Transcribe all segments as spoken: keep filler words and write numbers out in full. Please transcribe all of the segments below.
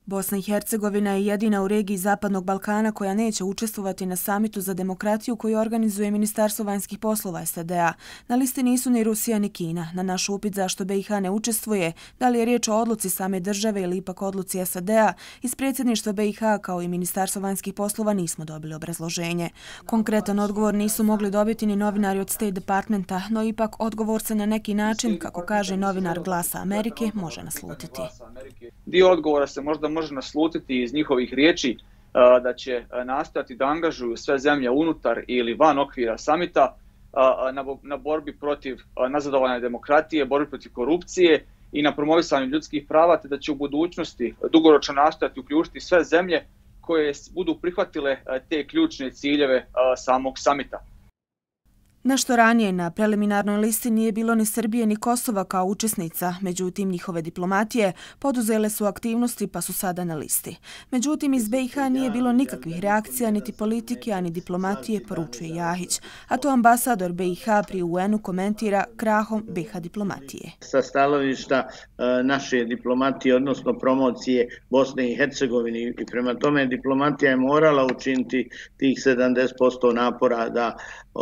Bosna i Hercegovina je jedina u regiji Zapadnog Balkana koja neće učestvovati na samitu za demokratiju koju organizuje Ministarstvo vanjskih poslova S A D-a. Na listi nisu ni Rusija ni Kina. Na naš upit zašto B i H ne učestvuje, da li je riječ o odluci same države ili ipak odluci S A D-a, iz predsjedništva B i H kao i Ministarstvo vanjskih poslova nismo dobili obrazloženje. Konkretan odgovor nisu mogli dobiti ni novinari od State Departmenta, no ipak odgovor se na neki način, kako kaže novinar Glasa Amerike, može naslutiti. Dio odgovora se možda može naslutiti iz njihovih riječi da će nastojati da angažuju sve zemlje unutar ili van okvira samita na borbi protiv nazadovanja demokratije, borbi protiv korupcije i na promovisanju ljudskih prava, te da će u budućnosti dugoročno nastojati uključiti sve zemlje koje budu prihvatile te ključne ciljeve samog samita. Nešto ranije na preliminarnoj listi nije bilo ni Srbije ni Kosova kao učesnica, međutim njihove diplomatije poduzele su aktivnosti pa su sada na listi. Međutim iz B i H nije bilo nikakvih reakcija niti politike, ani diplomatije, poručuje Jahić, a to ambasador B i H pri U N-u komentira krahom B i H diplomatije. Sa stanovišta naše diplomatije, odnosno promocije Bosne i Hercegovine, i prema tome diplomatija je morala učiniti tih sedamdeset posto napora da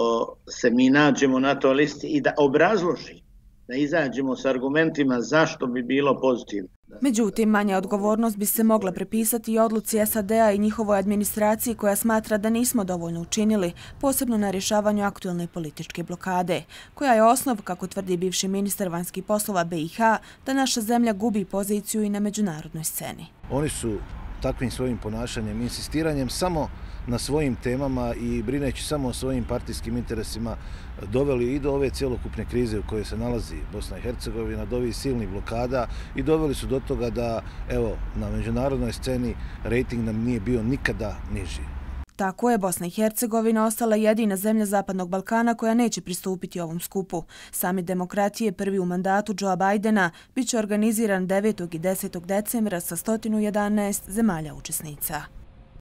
se mi nađemo na toj listi i da obrazloži, da izađemo s argumentima zašto bi bilo pozitivno. Međutim, manja odgovornost bi se mogla prepisati i odluci S A D-a i njihovoj administraciji koja smatra da nismo dovoljno učinili, posebno na rješavanju aktuelne političke blokade, koja je osnov, kako tvrdi bivši ministar vanjskih poslova B i H, da naša zemlja gubi poziciju i na međunarodnoj sceni. Oni su takvim svojim ponašanjem, insistiranjem samo na svojim temama i brineći samo o svojim partijskim interesima doveli i do ove cjelokupne krize u kojoj se nalazi Bosna i Hercegovina, do ovih silnih blokada i doveli su do toga da, evo, na međunarodnoj sceni rejting nam nije bio nikada niži. Tako je Bosna i Hercegovina ostala jedina zemlja Zapadnog Balkana koja neće pristupiti ovom skupu. Samit demokratije, prvi u mandatu Joea Bidena, bit će organiziran devetog i desetog decembra sa sto jedanaest zemalja učesnica.